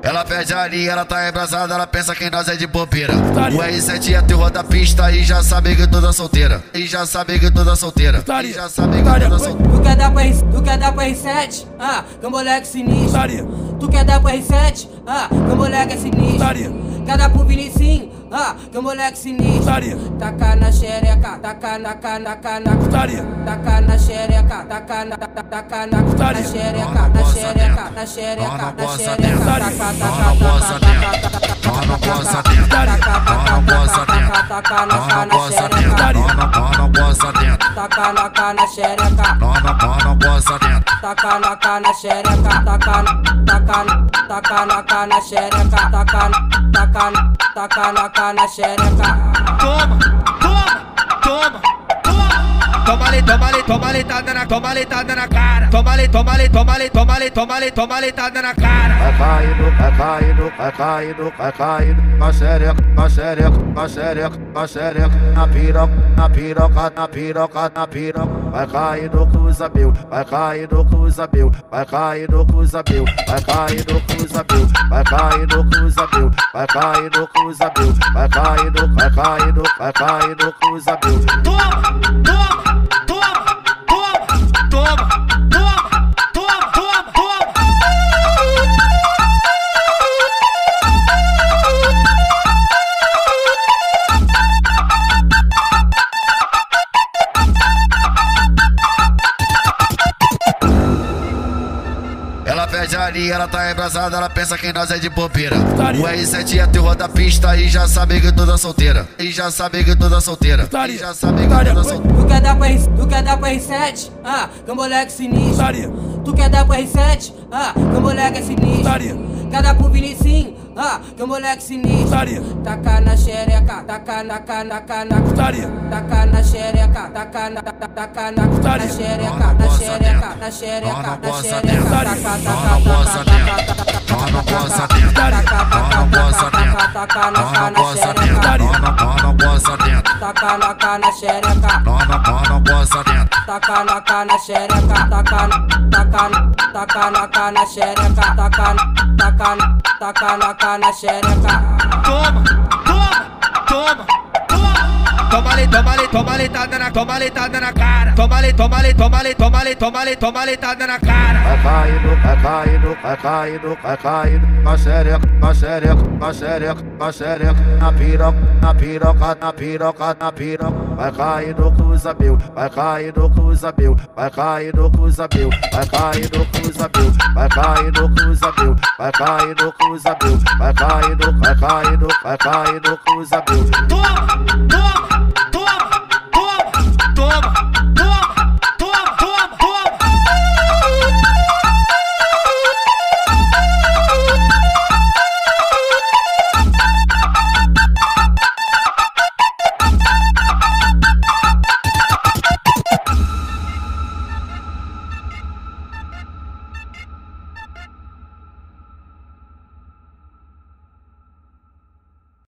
Ela pede a linha, ela tá embrasada, ela pensa que nós é de bobeira. O R7 é terror da pista e já sabe que toda solteira. E já sabe que toda solteira. E já sabe que toda solteira. Tu quer dar pro R7? Ah, que o moleque sinistro. Tu quer dar pro R7? Ah, que o moleque é sinistro. Quer dar pro Vinicinho? Ah, que o moleque sinistro. Taca na xereca, taca na cana. Taca na xereca, taca na xereca, na xereca, na xereca, na xereca. Taca na cana xereca. Taca na cana xereca, taca na cana xereca, taca na cana xereca. Toma leitada na cara. Toma leitada na cara. Vai caindo, na xereca, na piroca. Vai caindo com os abil, vai caindo com os abil. Vai caindo com os abil. Vai caindo com os abil. Vai caindo com os abil. Vai caindo com os abil. Vai caindo com os abil. Ela pede a linha, ela tá embrasada, ela pensa que nós é de bobeira. O R7 é terror da pista e já sabe que toda solteira. E já sabe que toda solteira. E já sabe que toda solteira. Tu quer dar pro R7? Ah, que o moleque sinistro. Tu quer dar pro R7? Ah, que o moleque é sinistro. Quer dar pro Vinicinho? Ah, que o moleque sinistro. Taca na xereca, taca na cana. Taca na xereca, taca na xereca, na xereca, na xereca, na xereca. Taca na cana xereca. Taca na cana xereca. Taca na cana xereca. Taca na cana xereca. Taca na cana xereca. Toma leitada na cara. Toma leitada na cara. Vai caindo, na xereca, na piroca. Vai caindo com os abil, vai caindo com os abil. Vai caindo com os abil. Vai caindo com os abil. Vai caindo com os abil. Vai caindo com os abil. Vai caindo com os abil.